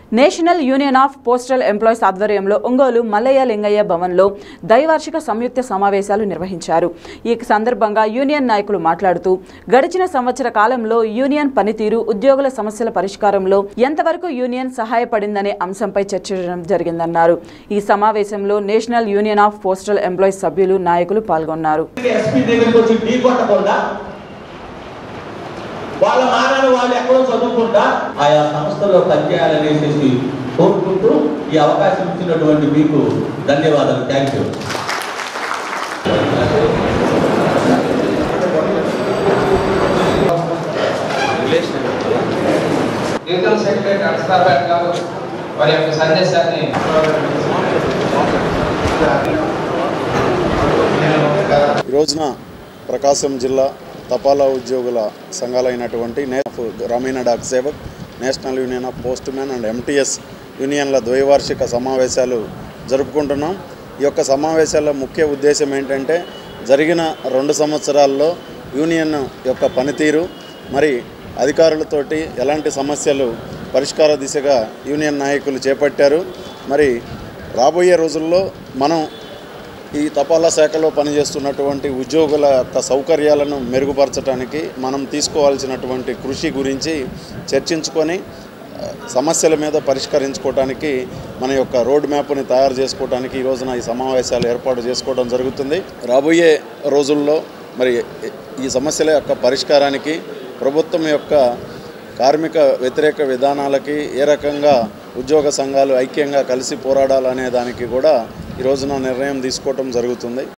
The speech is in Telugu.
National union of postal employees ఆధ్వర్యంలో ఒంగోలు మల్లయ్య లింగయ్య భవన్లో ద్వైవార్షిక సంయుక్త సమావేశాలు నిర్వహించారు. ఈ సందర్భంగా యూనియన్ నాయకులు మాట్లాడుతూ గడిచిన సంవత్సర కాలంలో యూనియన్ పనితీరు, ఉద్యోగుల సమస్యల పరిష్కారంలో ఎంతవరకు యూనియన్ సహాయపడిందనే అంశంపై చర్చించడం జరిగిందన్నారు. ఈ సమావేశంలో national union of postal employees సభ్యులు, నాయకులు పాల్గొన్నారు. వాళ్ళ మానని వాళ్ళు ఎక్కడో చదువుకుంటా ఆయా సంస్థల్లో పనిచేయాలనేసి కోరుకుంటూ ఈ అవకాశం ఇచ్చినటువంటి మీకు ధన్యవాదాలు. Thank you. యూనియన్ సెక్రటరీ అక్షరాభాట్ గారు వారి యొక్క సందేశాన్ని ఈ రోజున ప్రకాశం జిల్లా తపాలా ఉద్యోగుల సంఘాలైనటువంటి గ్రామీణ డాక్ సేవక్, national union of postman and MTS యూనియన్ల ద్వైవార్షిక సమావేశాలు జరుపుకుంటున్నాం. ఈ యొక్క సమావేశాల ముఖ్య ఉద్దేశం ఏంటంటే జరిగిన 2 సంవత్సరాల్లో యూనియన్ యొక్క పనితీరు, మరి అధికారులతోటి ఎలాంటి సమస్యలు పరిష్కార దిశగా యూనియన్ నాయకులు చేపట్టారు, మరి రాబోయే రోజుల్లో మనం ఈ తపాలా శాఖలో పనిచేస్తున్నటువంటి ఉద్యోగుల యొక్క సౌకర్యాలను మెరుగుపరచడానికి మనం తీసుకోవాల్సినటువంటి కృషి గురించి చర్చించుకొని సమస్యల మీద పరిష్కరించుకోవడానికి మన యొక్క రోడ్ మ్యాప్ని తయారు చేసుకోవడానికి ఈ రోజున ఈ సమావేశాలు ఏర్పాటు చేసుకోవడం జరుగుతుంది. రాబోయే రోజుల్లో మరి ఈ సమస్యల యొక్క పరిష్కారానికి ప్రభుత్వం యొక్క కార్మిక వ్యతిరేక విధానాలకి ఏ రకంగా ఉద్యోగ సంఘాలు ఐక్యంగా కలిసి పోరాడాలనే దానికి కూడా ఈ రోజున నిర్ణయం తీసుకోవడం జరుగుతుంది.